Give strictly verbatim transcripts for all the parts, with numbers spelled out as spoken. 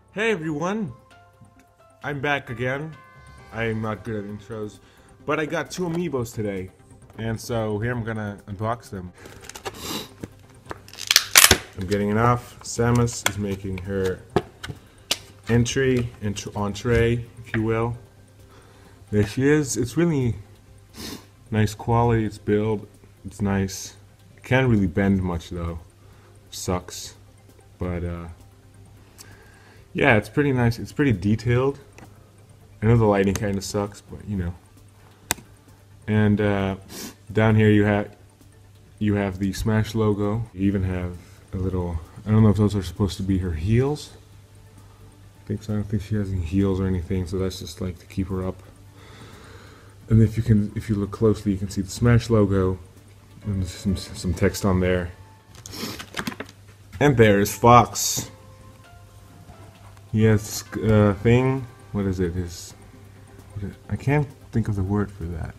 Hey everyone, I'm back again. I'm not good at intros, but I got two Amiibos today, and so here I'm gonna unbox them. I'm getting it off. Samus is making her entry, ent entree, if you will. There she is. It's really nice quality. It's build. It's nice. It can't really bend much though. Sucks, but uh. yeah, it's pretty nice. It's pretty detailed. I know the lighting kind of sucks, but you know. And uh, down here you have you have the Smash logo. You even have a little. I don't know if those are supposed to be her heels. I think so. I don't think she has any heels or anything, so that's just like to keep her up. And if you can, if you look closely, you can see the Smash logo and some some text on there. And there is Fox. He has a uh, thing. What is it? His. What is, I can't think of the word for that.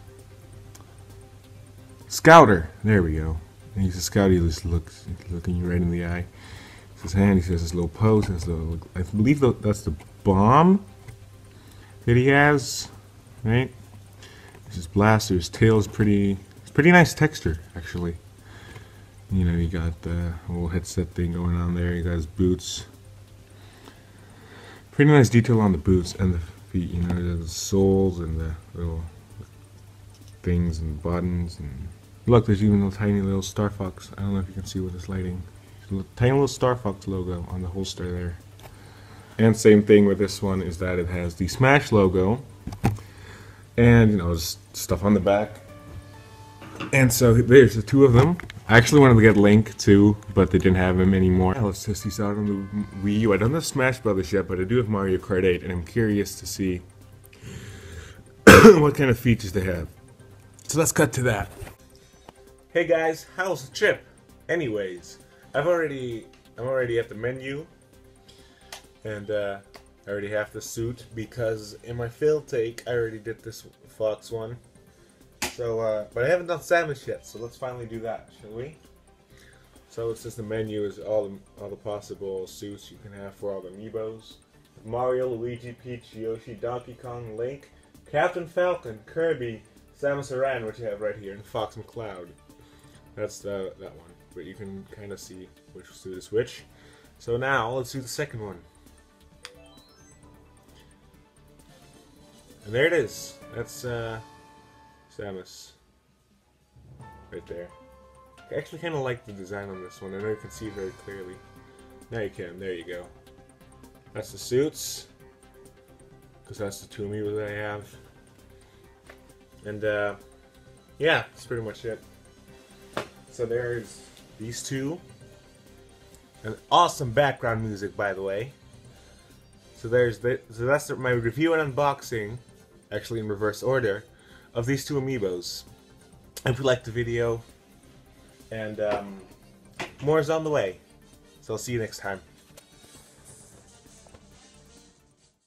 Scouter. There we go. And he's a scout. He just looks looking you right in the eye. His hand. He says his little pose. His little, I believe that's the bomb that he has. Right. His blaster. His tail is pretty. It's pretty nice texture actually. You know, you got the whole headset thing going on there. You got his boots. Pretty nice detail on the boots and the feet, you know, the soles and the little things and buttons. And look, there's even a tiny little Star Fox. I don't know if you can see with this lighting. A tiny little Star Fox logo on the holster there. And same thing with this one is that it has the Smash logo. And, you know, just stuff on the back. And so there's the two of them. I actually wanted to get Link too, but they didn't have him anymore. Yeah, let's test these out on the Wii U. I don't have Smash Brothers yet, but I do have Mario Kart eight, and I'm curious to see what kind of features they have. So let's cut to that. Hey guys, how's the trip? Anyways, I've already, I'm already at the menu, and uh, I already have the suit because in my failed take, I already did this Fox one. So, uh, but I haven't done Samus yet, so let's finally do that, shall we? So it says the menu is all the, all the possible suits you can have for all the Amiibos. Mario, Luigi, Peach, Yoshi, Donkey Kong, Link, Captain Falcon, Kirby, Samus Aran, which you have right here, and Fox McCloud. That's the, that one, but you can kind of see which suit is which. So now, let's do the second one. And there it is. That's, uh... Samus. Right there. I actually kind of like the design on this one. I know you can see it very clearly. Now you can. There you go. That's the suits. Because that's the two Amiibos that I have. And, uh, yeah, that's pretty much it. So there's these two. And awesome background music, by the way. So there's the, so that's my review and unboxing, actually in reverse order, of these two Amiibos. If you liked the video, and um, more is on the way. So I'll see you next time.